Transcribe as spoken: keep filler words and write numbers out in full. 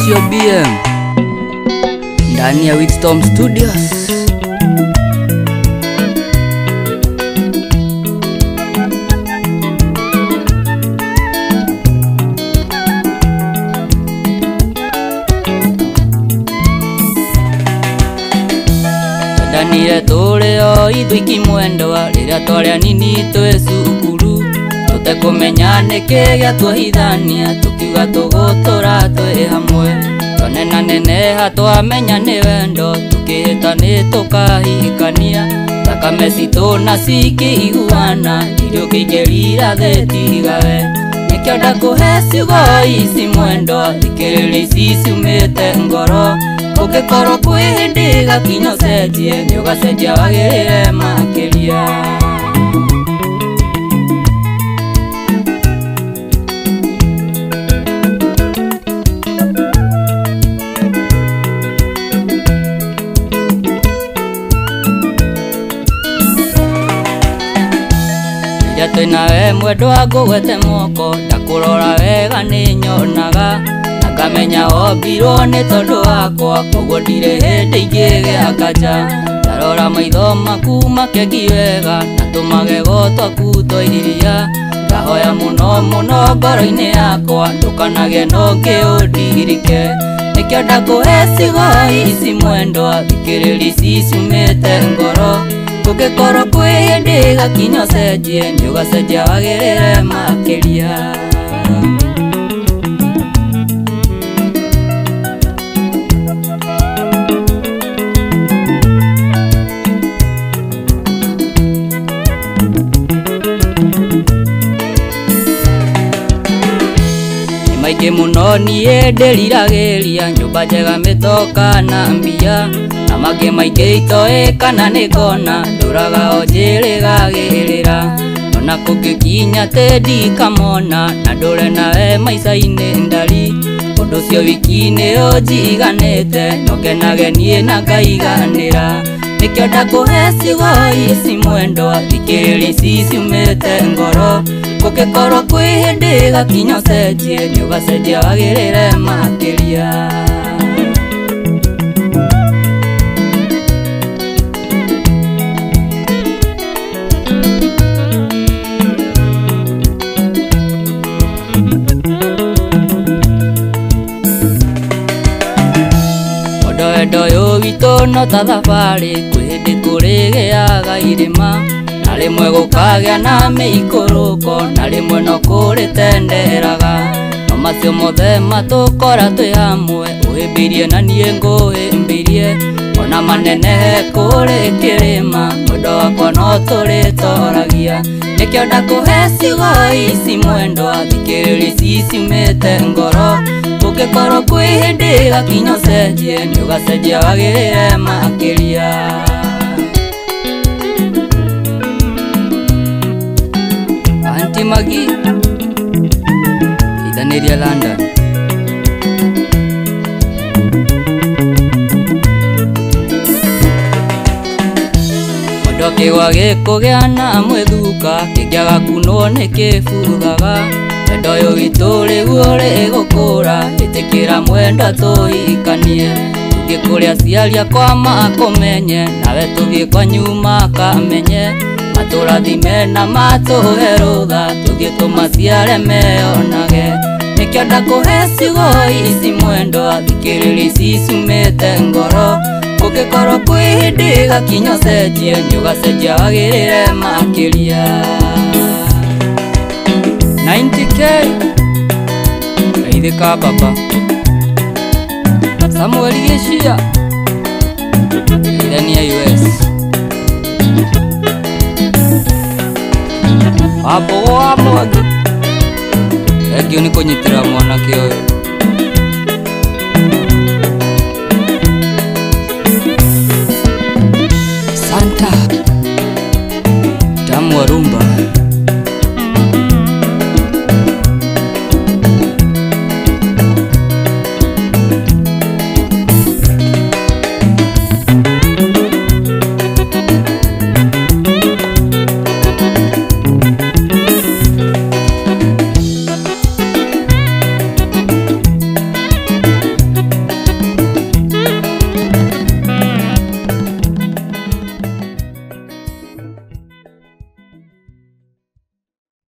Sio B M ndani ya Witstorm Studios. Ndanire tuleo ithuiki mwendwa riria twaria nini twe cukuru tutekumenya niki giatwahithania tukiuga tugutura twi hamwe twanena neneha twamenya ni wendo tukihita ni tukahikania thakame citu na cikiiguana irio kigerira thetigawe nikio ndakuhe ciugo ici mwendwa thikiriri ici ciumite ngoro ugikorwo kwi hindi gakinya ucenjie ni ugacenjia wagirire makiria riria twinawe mwendwa ngugwete moko ndakurora wega ni nyonaga ngamenya ombirwo ni tondu wakwa koguo ndire hindi ingi giakanja ndarora maitho maku makegi wega na tumagego twaku twairiria ndahoya muno muno ngoro-ini yakwa ndukanagie nungi undirike nikio ndakuhe ciugo ici mwendwa thikiriri ici ciumite ngoro gugikorwo kwi hindi gakinya ucenjie ni ugacenjia wagirire makiria maige muno nie ndiriragiria nyumba njega mitoka na mbia na mage maige itoe kana nigona nduraga onjirigagirira ona kungikinya te ndikamona na ndure nawe maica-ini ndari undu cio wiki-ini unjiganite nokenage nie na ngaiganira nikio ndakuhe ciugo ici mwendwa thikiriri ici ciumite ngoro gugikorwo kwi hindi gakinya ucenjie ni ugacenjia wagirire makiria wendo uyu witu no ta thabari kwi hindi kurigiaga irima na rimwe gukagia na miikuruko na rimwe no kuritenderaga no macio mothe matukora twi hamwe uhimbirie na nie nguhimbirie ona manenehe kuri kirima wendo wakwa no turitoragia nikio ndakuhe ciugo ici mwendwa thikiriri ici ciumite ngoro gugikorwo kwi hindi gakinya ucenjie ni ugacenjia wagirire makiria Auntie Maggie Idaniria London Mondo kigwa gikugia na mwithuka kingiaga kunwo ni kibuthaga wendo uyu witu riu uri gukura itikira mwendwa tuhikanie tuthie kuria aciari akwa makumenye nawe tuthie kwa nyuma kamenye maturathime na matuhe rutha tuthie tumaciare meyonage nikio ndakuhe ciugo ici mwendwa thikiriri ici ciumite ngoro gugikorwo kwi hindi gakinya ucenjie ni ugacenjia wagirire makiria ninety K Aithika baba Samuel Geshia Idania U S Hapo wa mwagi Egyo ni kunyitira mwanake uyu